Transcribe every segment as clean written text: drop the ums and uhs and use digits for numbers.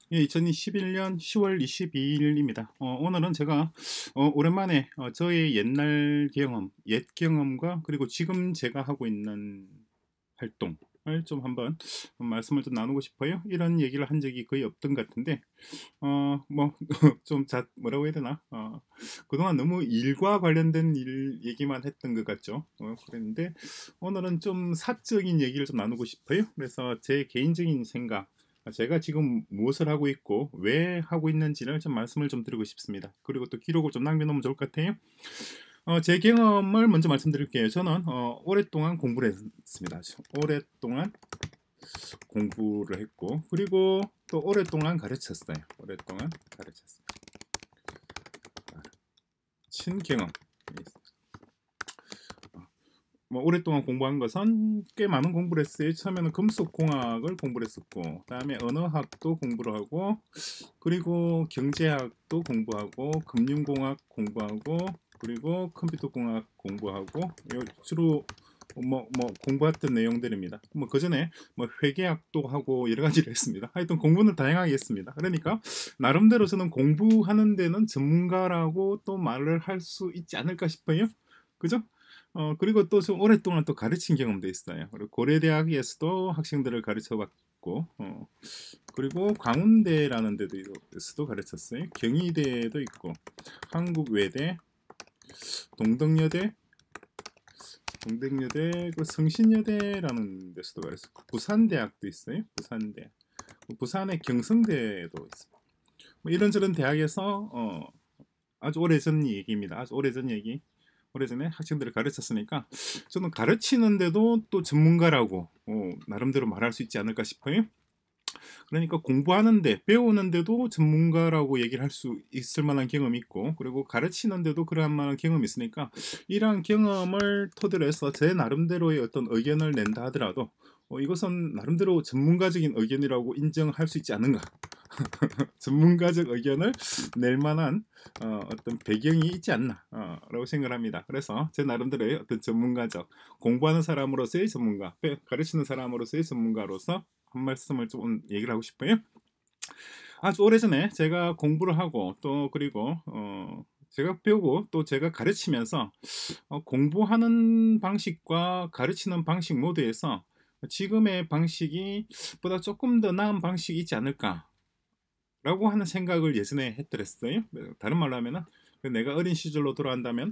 예, 2021년 10월 22일입니다. 오늘은 제가 오랜만에 저의 옛날 경험, 옛 경험과 그리고 지금 제가 하고 있는 활동을 좀 한번 말씀을 좀 나누고 싶어요. 이런 얘기를 한 적이 거의 없던 것 같은데, 뭐, 좀 뭐라고 해야 되나? 그동안 너무 일과 관련된 일 얘기만 했던 것 같죠. 그랬는데, 오늘은 좀 사적인 얘기를 좀 나누고 싶어요. 그래서 제 개인적인 생각, 제가 지금 무엇을 하고 있고 왜 하고 있는지를 좀 말씀을 좀 드리고 싶습니다. 그리고 또 기록을 좀 남겨놓으면 좋을 것 같아요. 제 경험을 먼저 말씀드릴게요. 저는 오랫동안 공부를 했습니다. 오랫동안 공부를 했고 그리고 또 오랫동안 가르쳤어요. 오랫동안 가르쳤어요. 친 경험. 뭐 오랫동안 공부한 것은 꽤 많은 공부를 했어요. 처음에는 금속공학을 공부를 했었고, 그다음에 언어학도 공부를 하고, 그리고 경제학도 공부하고, 금융공학 공부하고, 그리고 컴퓨터공학 공부하고, 주로 뭐 공부했던 내용들입니다. 뭐 그 전에 뭐 회계학도 하고 여러 가지를 했습니다. 하여튼 공부는 다양하게 했습니다. 그러니까 나름대로 저는 공부하는 데는 전문가라고 또 말을 할 수 있지 않을까 싶어요. 그죠? 그리고 또 좀 오랫동안 또 가르친 경험도 있어요. 그리고 고려대학에서도 학생들을 가르쳐봤고, 그리고 광운대라는 데도 가르쳤어요. 경희대도 있고, 한국외대, 동덕여대, 동덕여대, 그 성신여대라는 데서도 가르쳤고, 부산대학도 있어요. 부산대. 부산의 경성대도 있어요. 뭐 이런저런 대학에서 아주 오래전 얘기입니다. 아주 오래전 얘기. 오래전에 학생들을 가르쳤으니까 저는 가르치는데도 또 전문가라고 나름대로 말할 수 있지 않을까 싶어요. 그러니까 공부하는데 배우는데도 전문가라고 얘기를 할 수 있을 만한 경험이 있고 그리고 가르치는데도 그러한 만한 경험이 있으니까 이러한 경험을 토대로 해서 제 나름대로의 어떤 의견을 낸다 하더라도 이것은 나름대로 전문가적인 의견이라고 인정할 수 있지 않은가. 전문가적 의견을 낼 만한 어떤 배경이 있지 않나 라고 생각을 합니다. 그래서 제 나름대로의 어떤 전문가적 공부하는 사람으로서의 전문가, 가르치는 사람으로서의 전문가로서 한 말씀을 좀 얘기를 하고 싶어요. 아주 오래전에 제가 공부를 하고 또 그리고 제가 배우고 또 제가 가르치면서 공부하는 방식과 가르치는 방식 모두에서 지금의 방식이 보다 조금 더 나은 방식이 있지 않을까 라고 하는 생각을 예전에 했더랬어요. 다른 말로 하면은 내가 어린 시절로 돌아간다면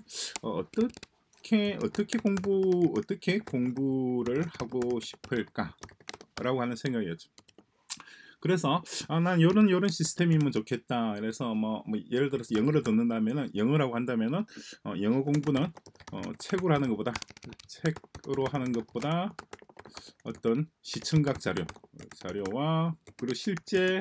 어떻게 공부를 하고 싶을까라고 하는 생각이었죠. 그래서 난 요런 시스템이면 좋겠다. 그래서 뭐 예를 들어서 영어를 듣는다면은 영어라고 한다면은 영어 공부는 책으로 하는 것보다 어떤 시청각 자료와 그리고 실제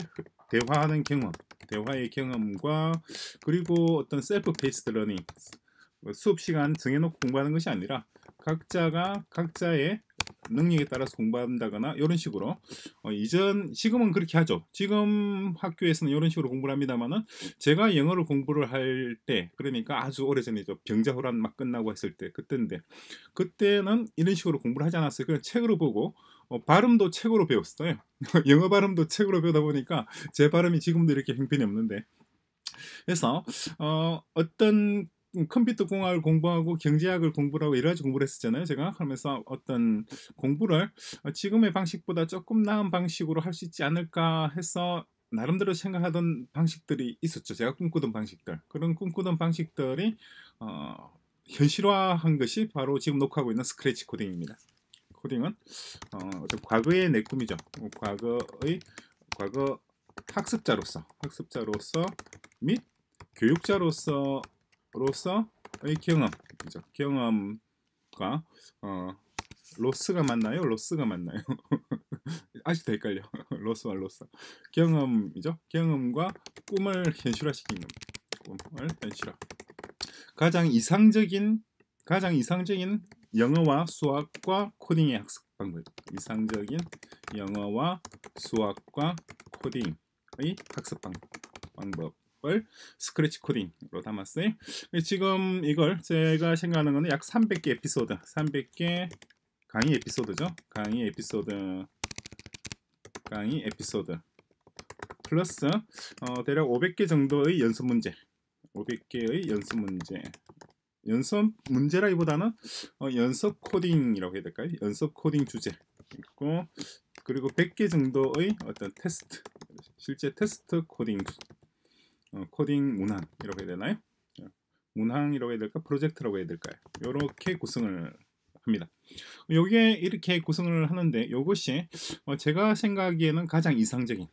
대화의 경험과 그리고 어떤 셀프 페이스드 러닝 수업 시간 정해놓고 공부하는 것이 아니라 각자가 각자의 능력에 따라서 공부한다거나 이런 식으로 지금은 그렇게 하죠. 지금 학교에서는 이런 식으로 공부를 합니다만은 제가 영어를 공부를 할 때 그러니까 아주 오래전이죠. 병자호란 막 끝나고 했을 때 그때는 이런 식으로 공부를 하지 않았어요. 그냥 책으로 보고 발음도 책으로 배웠어요. 영어 발음도 책으로 배우다 보니까 제 발음이 지금도 이렇게 형편이 없는데 그래서 어떤 컴퓨터 공학을 공부하고 경제학을 공부를 하고 여러 가지 공부를 했었잖아요. 제가 하면서 어떤 공부를 지금의 방식보다 조금 나은 방식으로 할 수 있지 않을까 해서 나름대로 생각하던 방식들이 있었죠. 제가 꿈꾸던 방식들. 그런 꿈꾸던 방식들이 현실화한 것이 바로 지금 녹화하고 있는 스크래치 코딩입니다. 코딩은 어떤 과거의 내 꿈이죠. 과거 학습자로서 및 교육자로서의 경험과 로스가 맞나요? 로스가 맞나요? 아직도 헷갈려. 로스와 로스. 경험이죠. 경험과 꿈을 현실화시키는 겁니다. 꿈을 현실화. 가장 이상적인 영어와 수학과 코딩의 학습 방법. 이상적인 영어와 수학과 코딩의 학습 방법을 스크래치 코딩으로 담았어요. 지금 이걸 제가 생각하는 거는 약 300개 에피소드, 300개 강의 에피소드죠. 강의 에피소드 플러스 대략 500개 정도의 연습 문제, 500개의 연습 문제. 연습 문제라기보다는 연습 코딩이라고 해야 될까요? 연습 코딩 주제 있고, 그리고 100개 정도의 어떤 테스트, 실제 테스트 코딩, 코딩 문항이라고 해야 되나요? 문항이라고 해야 될까? 프로젝트라고 해야 될까요? 이렇게 구성을 합니다. 요게 이렇게 구성을 하는데, 이것이 제가 생각하기에는 가장 이상적인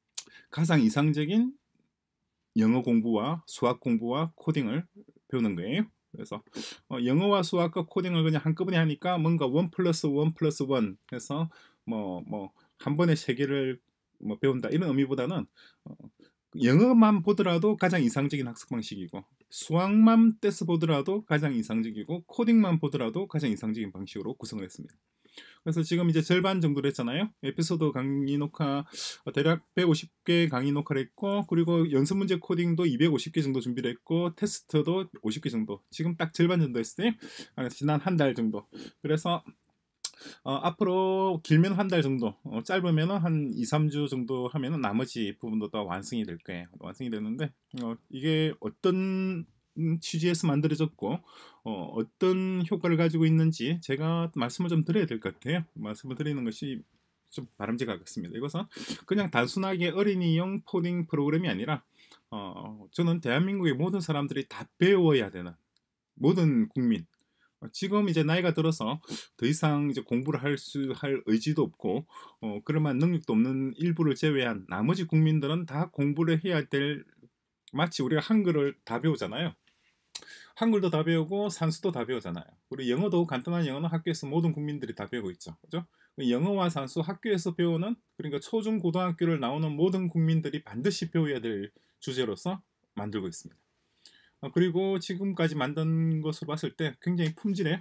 영어 공부와 수학 공부와 코딩을 배우는 거예요. 그래서 영어와 수학과 코딩을 그냥 한꺼번에 하니까 뭔가 1 플러스 1 플러스 1 해서 한 번에 세 개를 배운다 이런 의미보다는 영어만 보더라도 가장 이상적인 학습 방식이고, 수학만 떼서 보더라도 가장 이상적이고, 코딩만 보더라도 가장 이상적인 방식으로 구성을 했습니다. 그래서 지금 이제 절반 정도를 했잖아요. 에피소드 강의 녹화 대략 150개 강의 녹화를 했고, 그리고 연습 문제 코딩도 250개 정도 준비를 했고, 테스트도 50개 정도, 지금 딱 절반 정도 했어요. 지난 한 달 정도. 그래서 앞으로 길면 한 달 정도, 짧으면 한 2, 3주 정도 하면 나머지 부분도 다 완성이 될 거예요. 완성이 되는데 이게 어떤 취지에서 만들어졌고 어떤 효과를 가지고 있는지 제가 말씀을 좀 드려야 될 것 같아요. 말씀을 드리는 것이 좀 바람직하겠습니다. 이것은 그냥 단순하게 어린이용 코딩 프로그램이 아니라 저는 대한민국의 모든 사람들이 다 배워야 되는, 모든 국민, 지금 이제 나이가 들어서 더 이상 이제 공부를 할 의지도 없고 그럴 만한 능력도 없는 일부를 제외한 나머지 국민들은 다 공부를 해야 될, 마치 우리가 한글을 다 배우잖아요. 한글도 다 배우고 산수도 다 배우잖아요. 우리 영어도, 간단한 영어는 학교에서 모든 국민들이 다 배우고 있죠. 그죠? 영어와 산수 학교에서 배우는, 그러니까 초중 고등학교를 나오는 모든 국민들이 반드시 배워야 될 주제로서 만들고 있습니다. 그리고 지금까지 만든 것으로 봤을 때 굉장히 품질에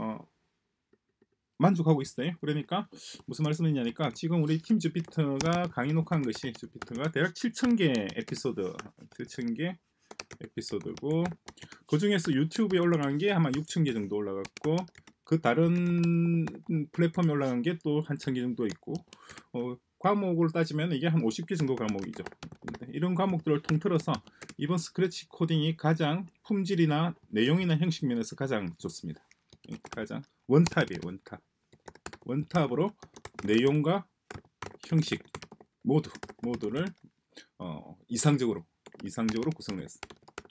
만족하고 있어요. 그러니까 무슨 말씀이냐니까, 지금 우리 팀 주피터가 강의 녹화한 것이, 주피터가 대략 7,000개 에피소드고, 그 중에서 유튜브에 올라간 게 아마 6,000개 정도 올라갔고, 그 다른 플랫폼에 올라간 게 또 한 1,000개 정도 있고, 과목으로 따지면 이게 한 50개 정도 과목이죠. 이런 과목들을 통틀어서 이번 스크래치 코딩이 가장 품질이나 내용이나 형식 면에서 가장 좋습니다. 가장 원탑이에요. 원탑으로 내용과 형식 모두를 이상적으로 구성을 했습니다.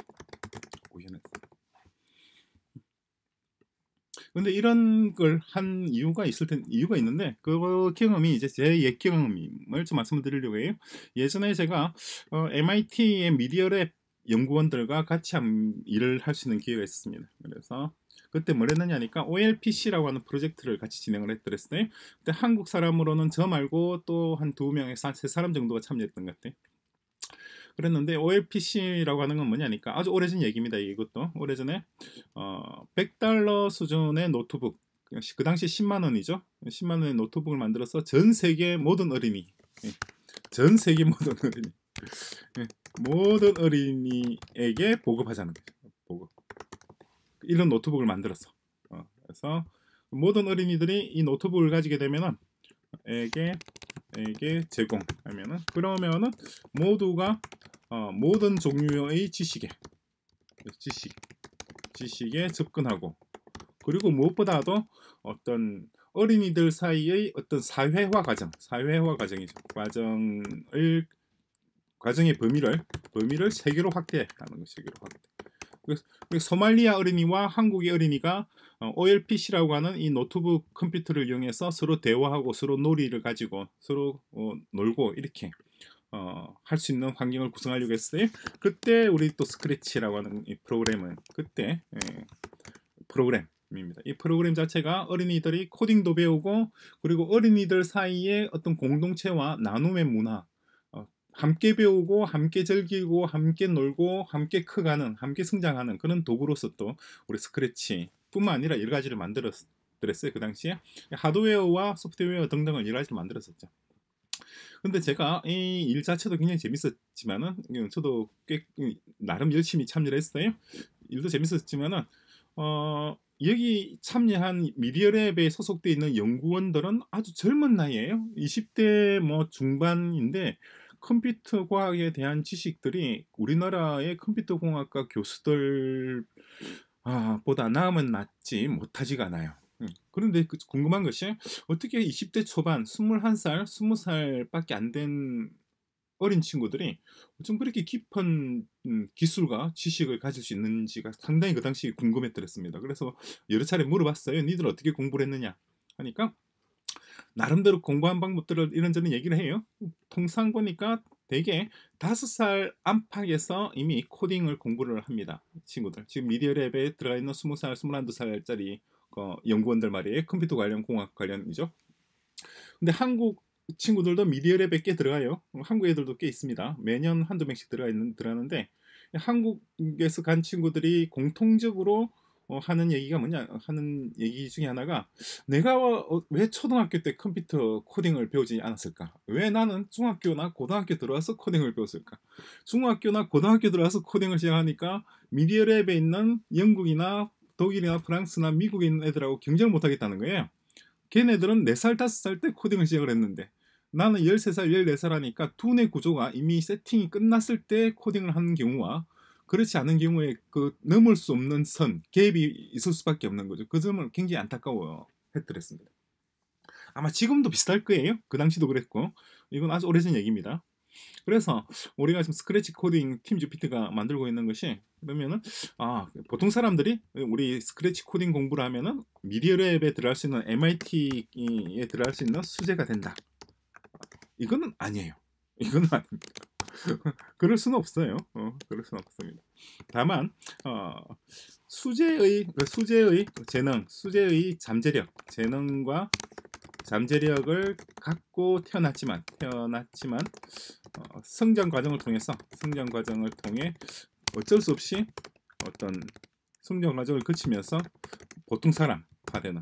근데 이런 걸 한 이유가 있는데, 그 경험이 이제 제 옛 경험을 좀 말씀드리려고 해요. 예전에 제가 MIT의 미디어랩 연구원들과 같이 일을 할 수 있는 기회가 있었습니다. 그래서 그때 뭘 했느냐니까 OLPC라고 하는 프로젝트를 같이 진행을 했더랬어요. 그때 한국 사람으로는 저 말고 또 한 2명에서 한 3사람 정도가 참여했던 것 같아요. 그랬는데 OLPC라고 하는 건 뭐냐니까, 아주 오래전 얘기입니다. 이것도 오래전에 $100 수준의 노트북, 그 당시 10만 원이죠. 10만 원의 노트북을 만들어서 전 세계 모든 어린이, 모든 어린이에게 보급하자는 거죠. 보급. 이런 노트북을 만들었어. 그래서 모든 어린이들이 이 노트북을 가지게 되면은 에게 제공하면은, 그러면은 모두가 모든 종류의 지식에 접근하고, 그리고 무엇보다도 어떤 어린이들 사이의 어떤 사회화 과정이죠. 과정의 범위를 세계로 확대하는 것이죠. 소말리아 어린이와 한국의 어린이가 OLPC라고 하는 이 노트북 컴퓨터를 이용해서 서로 대화하고 서로 놀이를 가지고 서로 놀고 이렇게 할 수 있는 환경을 구성하려고 했어요. 그때 우리 또 스크래치라고 하는 이 프로그램은 그때 프로그램입니다. 이 프로그램 자체가 어린이들이 코딩도 배우고, 그리고 어린이들 사이에 어떤 공동체와 나눔의 문화, 함께 배우고 함께 즐기고 함께 놀고 함께 커가는, 함께 성장하는 그런 도구로서 또 우리 스크래치 뿐만 아니라 여러 가지를 만들었어요. 그 당시에 하드웨어와 소프트웨어 등등을 여러 가지를 만들었었죠. 근데 제가 이 일 자체도 굉장히 재밌었지만은, 저도 꽤 나름 열심히 참여를 했어요. 일도 재밌었지만은 여기 참여한 미디어랩에 소속되어 있는 연구원들은 아주 젊은 나이에요. 20대 뭐 중반인데, 컴퓨터 과학에 대한 지식들이 우리나라의 컴퓨터 공학과 교수들 보다 나으면 낫지 못하지가 않아요. 그런데 궁금한 것이 어떻게 20대 초반 21살, 20살밖에 안 된 어린 친구들이 좀 그렇게 깊은 기술과 지식을 가질 수 있는지가 상당히 그 당시 궁금했더랬습니다. 그래서 여러 차례 물어봤어요. 니들 어떻게 공부를 했느냐 하니까 나름대로 공부한 방법들을 이런저런 얘기를 해요. 통상 보니까 대개 5살 안팎에서 이미 코딩을 공부를 합니다. 친구들. 지금 미디어랩에 들어가 있는 20살, 21살짜리 연구원들 말이에요. 컴퓨터 관련, 공학 관련이죠. 근데 한국 친구들도 미디어랩에 꽤 들어가요. 한국 애들도 꽤 있습니다. 매년 한두 명씩 들어가는데 한국에서 간 친구들이 공통적으로 하는 얘기가 하는 얘기 중에 하나가 내가 왜 초등학교 때 컴퓨터 코딩을 배우지 않았을까? 왜 나는 중학교나 고등학교 들어와서 코딩을 배웠을까? 중학교나 고등학교 들어와서 코딩을 시작하니까 미디어랩에 있는 영국이나 독일이나 프랑스나 미국에 있는 애들하고 경쟁을 못하겠다는 거예요. 걔네들은 4살, 5살 때 코딩을 시작을 했는데 나는 13살, 14살 하니까 두뇌 구조가 이미 세팅이 끝났을 때 코딩을 하는 경우와 그렇지 않은 경우에 그 넘을 수 없는 선, 갭이 있을 수밖에 없는 거죠. 그 점을 굉장히 안타까워 했더랬습니다. 아마 지금도 비슷할 거예요. 그 당시도 그랬고 이건 아주 오래전 얘기입니다. 그래서 우리가 지금 스크래치 코딩 팀 GPT가 만들고 있는 것이 그러면은 보통 사람들이 우리 스크래치 코딩 공부를 하면은 미디어랩에 들어갈 수 있는 MIT에 들어갈 수 있는 수재가 된다. 이거는 아니에요. 이거는 아닙니다. 그럴 수는 없어요. 그럴 수는 없습니다. 다만 수재의 재능, 수재의 잠재력, 재능과 잠재력을 갖고 태어났지만 성장 과정을 통해 어쩔 수 없이 어떤 성장 과정을 거치면서 보통 사람화되는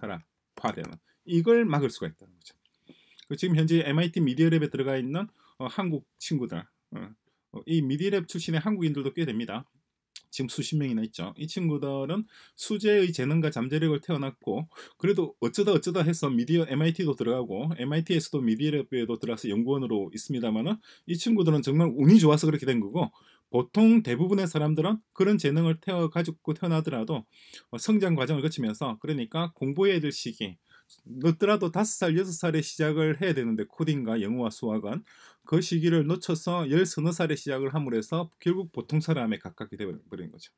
이걸 막을 수가 있다는 거죠. 지금 현재 MIT 미디어랩에 들어가 있는 한국 친구들, 이 미디어랩 출신의 한국인들도 꽤 됩니다. 지금 수십 명이나 있죠. 이 친구들은 수재의 재능과 잠재력을 태어났고 그래도 어쩌다 해서 MIT도 들어가고 MIT에서도 미디어랩에도 들어가서 연구원으로 있습니다만은 이 친구들은 정말 운이 좋아서 그렇게 된 거고 보통 대부분의 사람들은 그런 재능을 가지고 태어나더라도 성장 과정을 거치면서 그러니까 공부해야 될 시기 늦더라도 5살, 6살에 시작을 해야 되는데 코딩과 영어와 수학은 그 시기를 놓쳐서 10서너 살에 시작을 함으로 해서 결국 보통 사람에 가깝게 되어버린 거죠.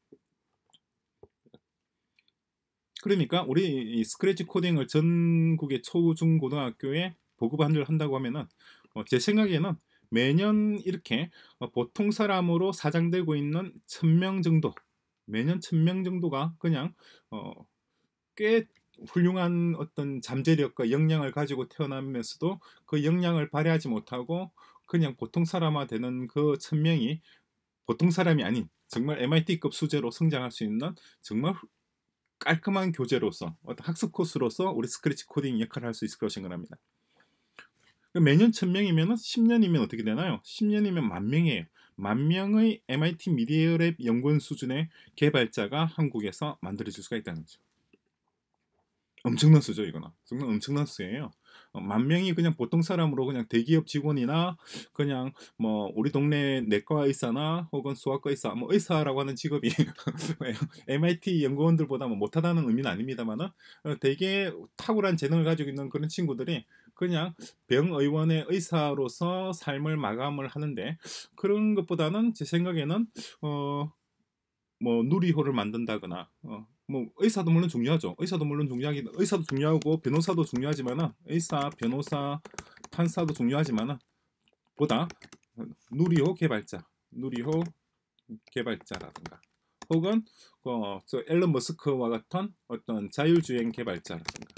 그러니까 우리 이 스크래치 코딩을 전국의 초, 중, 고등학교에 보급을 한다고 하면은 제 생각에는 매년 이렇게 보통 사람으로 사장되고 있는 1000명 정도 매년 1000명 정도가 그냥 꽤 훌륭한 어떤 잠재력과 역량을 가지고 태어나면서도 그 역량을 발휘하지 못하고 그냥 보통 사람화 되는 그 1000명이 보통 사람이 아닌 정말 MIT급 수재로 성장할 수 있는 정말 깔끔한 교재로서 어떤 학습 코스로서 우리 스크래치 코딩 역할을 할 수 있을 거라고 생각합니다. 매년 1000명이면 10년이면 어떻게 되나요? 10년이면 10,000명이에요. 10,000명의 MIT 미디어랩 연구원 수준의 개발자가 한국에서 만들어질 수가 있다는 거죠. 엄청난 수죠. 이거는 정말 엄청난 수예요. 10,000명이 그냥 보통 사람으로 그냥 대기업 직원이나 그냥 뭐 우리 동네 내과 의사나 혹은 수학과 의사, 뭐 의사라고 하는 직업이 MIT 연구원들보다 뭐 못하다는 의미는 아닙니다만은 되게 탁월한 재능을 가지고 있는 그런 친구들이 그냥 병의원의 의사로서 삶을 마감을 하는데 그런 것보다는 제 생각에는 뭐 누리호를 만든다거나 뭐 의사도 물론 중요하죠. 의사도 중요하고 변호사도 중요하지만은 의사, 변호사, 판사도 중요하지만은 보다 누리호 개발자라든가 혹은 저 앨런 머스크와 같은 어떤 자율주행 개발자라든가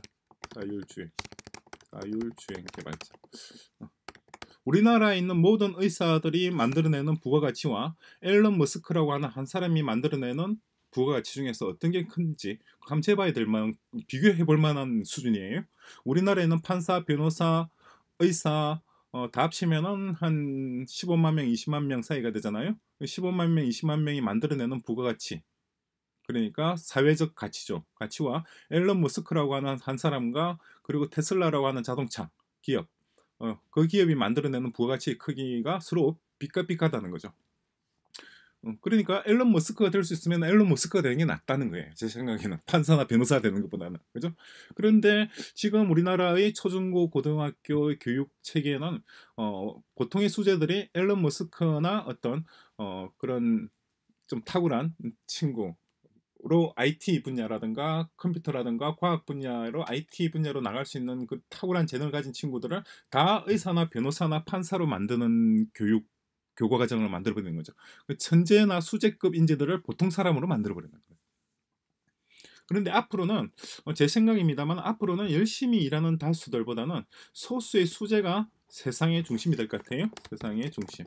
자율주행 개발자 우리나라에 있는 모든 의사들이 만들어내는 부가가치와 앨런 머스크라고 하는 한 사람이 만들어내는 부가가치 중에서 어떤 게 큰지 감체해봐야 될 만한 비교해볼 만한 수준이에요. 우리나라에는 판사, 변호사, 의사 다 합치면은 한 15만 명, 20만 명 사이가 되잖아요. 15만 명, 20만 명이 만들어내는 부가가치 그러니까 사회적 가치와 앨런 머스크라고 하는 한 사람과 그리고 테슬라라고 하는 자동차 기업 그 기업이 만들어내는 부가가치의 크기가 서로 삐까삐까다는 거죠. 그러니까 앨런 머스크가 될 수 있으면 앨런 머스크가 되는 게 낫다는 거예요. 제 생각에는 판사나 변호사 되는 것보다는. 그죠? 그런데 지금 우리나라의 초중고 고등학교 교육 체계는 보통의 수재들이 앨런 머스크나 어떤 그런 좀 탁월한 친구로 IT 분야라든가 컴퓨터라든가 과학 분야로 IT 분야로 나갈 수 있는 그 탁월한 재능을 가진 친구들을 다 의사나 변호사나 판사로 만드는 교과 과정을 만들어버리는 거죠. 그 천재나 수재급 인재들을 보통 사람으로 만들어버리는 거예요. 그런데 앞으로는 제 생각입니다만 앞으로는 열심히 일하는 다수들보다는 소수의 수재가 세상의 중심이 될 것 같아요. 세상의 중심.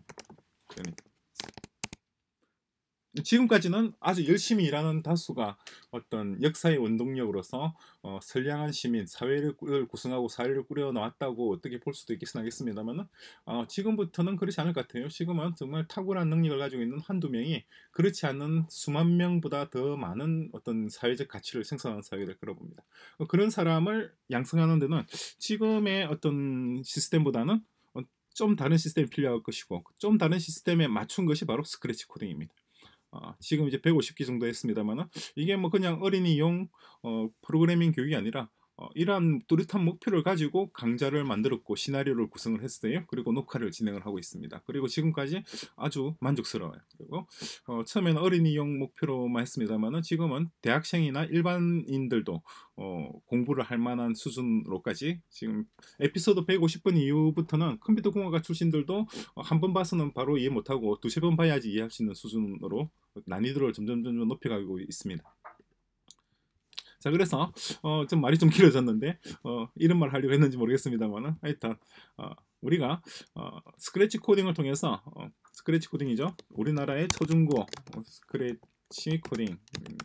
지금까지는 아주 열심히 일하는 다수가 어떤 역사의 원동력으로서 선량한 시민, 사회를 구성하고 사회를 꾸려 나왔다고 어떻게 볼 수도 있겠습니다만 지금부터는 그렇지 않을 것 같아요. 지금은 정말 탁월한 능력을 가지고 있는 한두 명이 그렇지 않은 수만 명보다 더 많은 어떤 사회적 가치를 생성하는 사회가 될 거라고 봅니다. 그런 사람을 양성하는 데는 지금의 어떤 시스템보다는 좀 다른 시스템이 필요할 것이고 좀 다른 시스템에 맞춘 것이 바로 스크래치 코딩입니다. 지금 이제 150기 정도 했습니다만은 이게 뭐 그냥 어린이용 프로그래밍 교육이 아니라 이러한 뚜렷한 목표를 가지고 강좌를 만들었고 시나리오를 구성을 했어요. 그리고 녹화를 진행을 하고 있습니다. 그리고 지금까지 아주 만족스러워요. 그리고 처음에는 어린이용 목표로만 했습니다만은 지금은 대학생이나 일반인들도 공부를 할 만한 수준으로까지 지금 에피소드 150번 이후부터는 컴퓨터 공학과 출신들도 한 번 봐서는 바로 이해 못하고 두세 번 봐야지 이해할 수 있는 수준으로 난이도를 점점 높여가고 있습니다. 자, 그래서 좀 말이 좀 길어졌는데 이런 말 하려고 했는지 모르겠습니다만 하여튼 우리가 스크래치 코딩을 통해서 스크래치 코딩이죠. 우리나라의 초중고 스크래치 코딩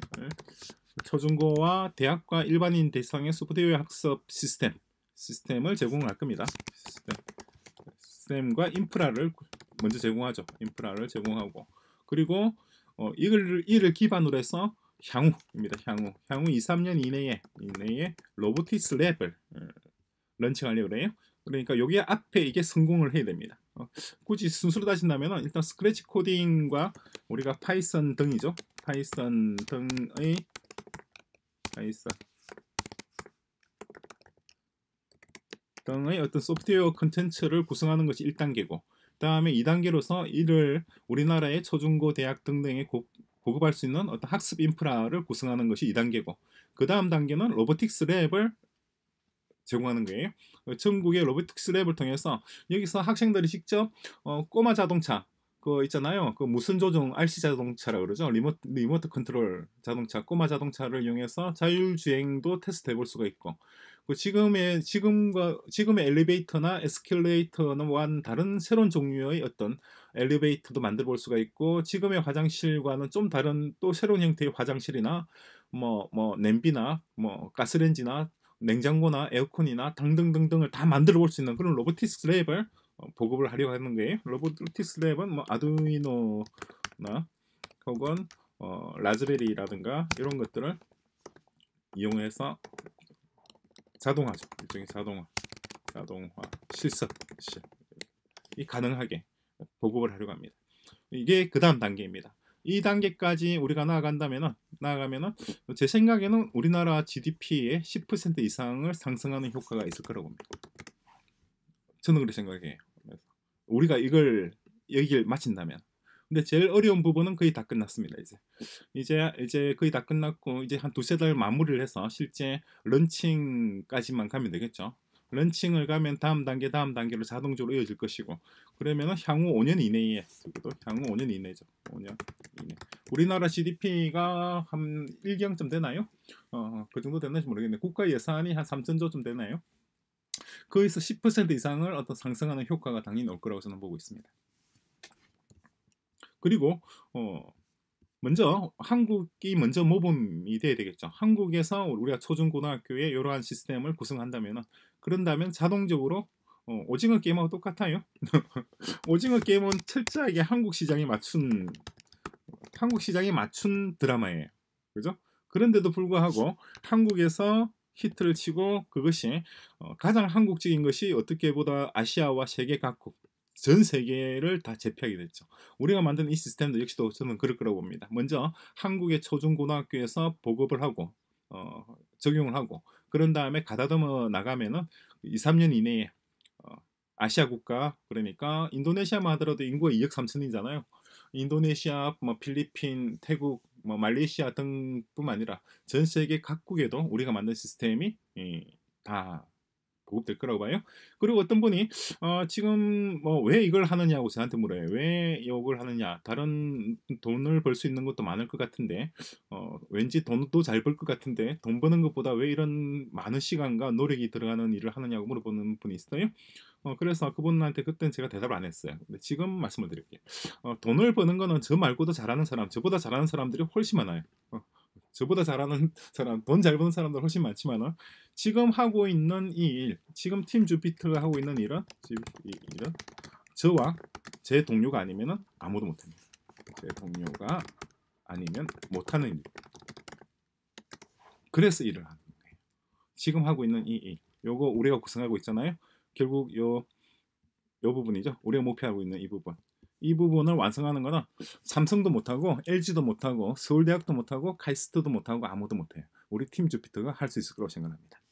초중고와 대학과 일반인 대상의 소프트웨어 학습 시스템을 제공할 겁니다. 시스템과 인프라를 먼저 제공하죠. 인프라를 제공하고 그리고 이를 기반으로 해서 향후입니다. 향후 2-3년 이내에 로보틱스 랩을 런칭하려고 그래요. 그러니까 여기 앞에 이게 성공을 해야 됩니다. 굳이 순서로 따진다면 일단 스크래치 코딩과 우리가 파이썬 등이죠. 파이썬 등의 어떤 소프트웨어 컨텐츠를 구성하는 것이 1단계고 다음에 2단계로서 이를 우리나라의 초중고 대학 등등에 보급할 수 있는 어떤 학습 인프라를 구성하는 것이 2단계고 그 다음 단계는 로보틱스 랩을 제공하는 거예요. 전국의 로보틱스 랩을 통해서 여기서 학생들이 직접 꼬마 자동차 그 있잖아요. 그 무선 조종 RC 자동차라 그러죠. 리모트 컨트롤 자동차, 꼬마 자동차를 이용해서 자율주행도 테스트 해볼 수가 있고 지금의 엘리베이터나 에스컬레이터와는 다른 새로운 종류의 어떤 엘리베이터도 만들어 볼 수가 있고 지금의 화장실과는 좀 다른 또 새로운 형태의 화장실이나 뭐 냄비나 뭐 가스레인지나 냉장고나 에어컨이나 등등등등을 다 만들어 볼 수 있는 그런 로보틱스 랩을 보급을 하려고 하는 거예요. 로보틱스 랩은 뭐 아두이노나 혹은 라즈베리라든가 이런 것들을 이용해서 자동화죠. 일종의 자동화 실습이 가능하게 보급을 하려고 합니다. 이게 그 다음 단계입니다. 이 단계까지 우리가 나아가면은 제 생각에는 우리나라 GDP의 10% 이상을 상승하는 효과가 있을 거라고 봅니다. 저는 그렇게 생각해요. 그래서 우리가 이걸 여기를 마친다면 근데 제일 어려운 부분은 거의 다 끝났습니다. 이제 거의 다 끝났고 이제 한 두세 달 마무리를 해서 실제 런칭까지만 가면 되겠죠. 런칭을 가면 다음 단계로 자동적으로 이어질 것이고 그러면은 향후 5년 이내에 향후 5년 이내죠. 5년 이내. 우리나라 GDP가 한 1경쯤 되나요? 그 정도 되는지 모르겠는데 국가 예산이 한 3천조쯤 되나요? 거기서 10% 이상을 어떤 상승하는 효과가 당연히 올 거라고 저는 보고 있습니다. 그리고 먼저 한국이 먼저 모범이 돼야 되겠죠. 한국에서 우리가 초중고등학교에 이러한 시스템을 구성한다면 그런다면 자동적으로 오징어 게임하고 똑같아요. 오징어 게임은 철저하게 한국 시장에 맞춘 드라마예요. 그죠? 그런데도 불구하고 한국에서 히트를 치고 그것이 가장 한국적인 것이 어떻게 보다 아시아와 세계 각국 전 세계를 다 제패하게 됐죠. 우리가 만든 이 시스템도 역시도 저는 그럴 거라고 봅니다. 먼저 한국의 초중고등학교에서 보급을 하고 적용을 하고 그런 다음에 가다듬어 나가면은 2, 3년 이내에 어, 아시아 국가 그러니까 인도네시아만 하더라도 인구가 2억 3천이잖아요. 인도네시아, 뭐 필리핀, 태국, 뭐 말레이시아 등뿐만 아니라 전 세계 각국에도 우리가 만든 시스템이 다 보급될 거라고 봐요. 그리고 어떤 분이 지금 뭐 왜 이걸 하느냐고 저한테 물어요. 왜 이걸 하느냐? 다른 돈을 벌 수 있는 것도 많을 것 같은데 왠지 돈도 잘 벌 것 같은데 돈 버는 것보다 왜 이런 많은 시간과 노력이 들어가는 일을 하느냐고 물어보는 분이 있어요. 그래서 그분한테 그때는 제가 대답을 안 했어요. 근데 지금 말씀을 드릴게요. 돈을 버는 거는 저 말고도 잘하는 사람, 저보다 잘하는 사람들이 훨씬 많아요. 저보다 잘하는 사람, 돈 잘 버는 사람들 훨씬 많지만 지금 하고 있는 이 일, 지금 팀 주피터가 하고 있는 일은 저와 제 동료가 아니면 아무도 못합니다. 제 동료가 아니면 못하는 일. 그래서 일을 하는 거예요. 지금 하고 있는 이 일, 요거 우리가 구성하고 있잖아요. 결국 요 부분이죠. 우리가 목표하고 있는 이 부분. 이 부분을 완성하는 거는 삼성도 못하고 LG도 못하고 서울대학도 못하고 카이스트도 못하고 아무도 못해요. 우리 팀 주피터가 할 수 있을 거라고 생각합니다.